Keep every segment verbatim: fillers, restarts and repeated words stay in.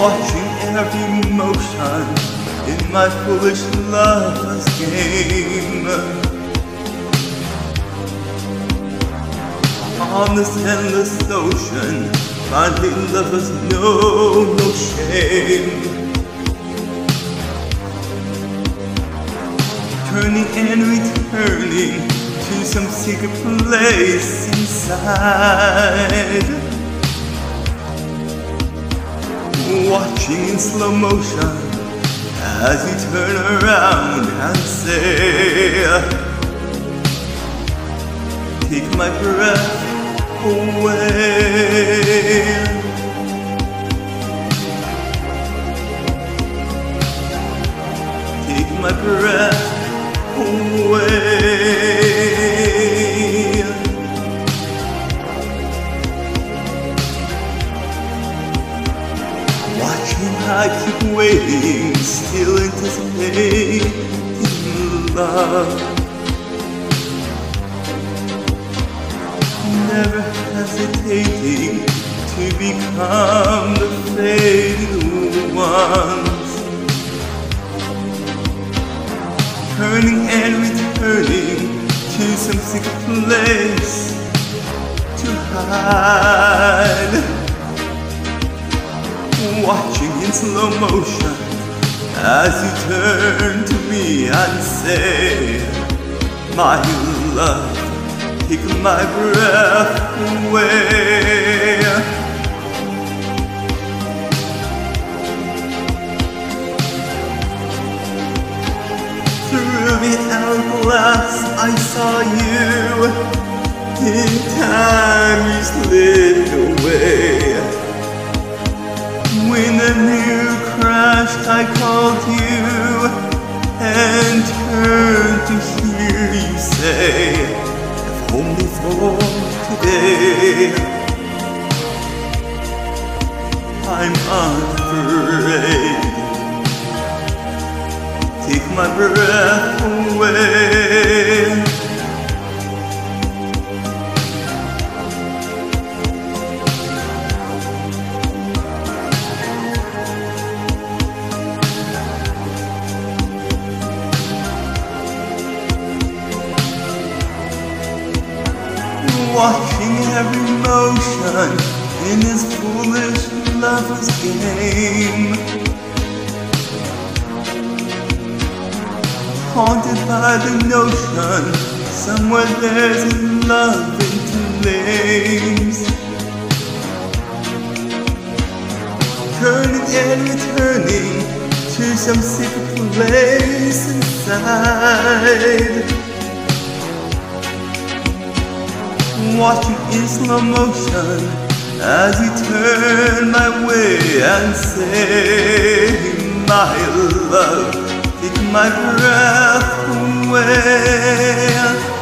watching every motion in my foolish lover's game. On this endless ocean, finding lovers know no shame. Turning and returning to some secret place inside. Watching in slow motion as you turn around and say, take my breath away. Take my breath away. Watching, I keep waiting, still anticipating love. Never hesitating to become the faded ones. Turning and returning to some secret place to hide. Watching in slow motion as you turn to me and say, my love, take my breath away. Through the hourglass I saw you. In time you slid away. When the new crashed, I called you and turned to hear you say, only for today. I'm unafraid. Take my breath away. Watching every motion in this foolish lover's game. Haunted by the notion, somewhere there's love into flames. Turning and returning to some secret place inside. Watching in slow motion as you turn my way and say, my love, take my breath away.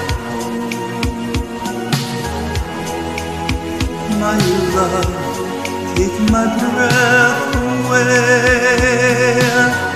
My love, take my breath away.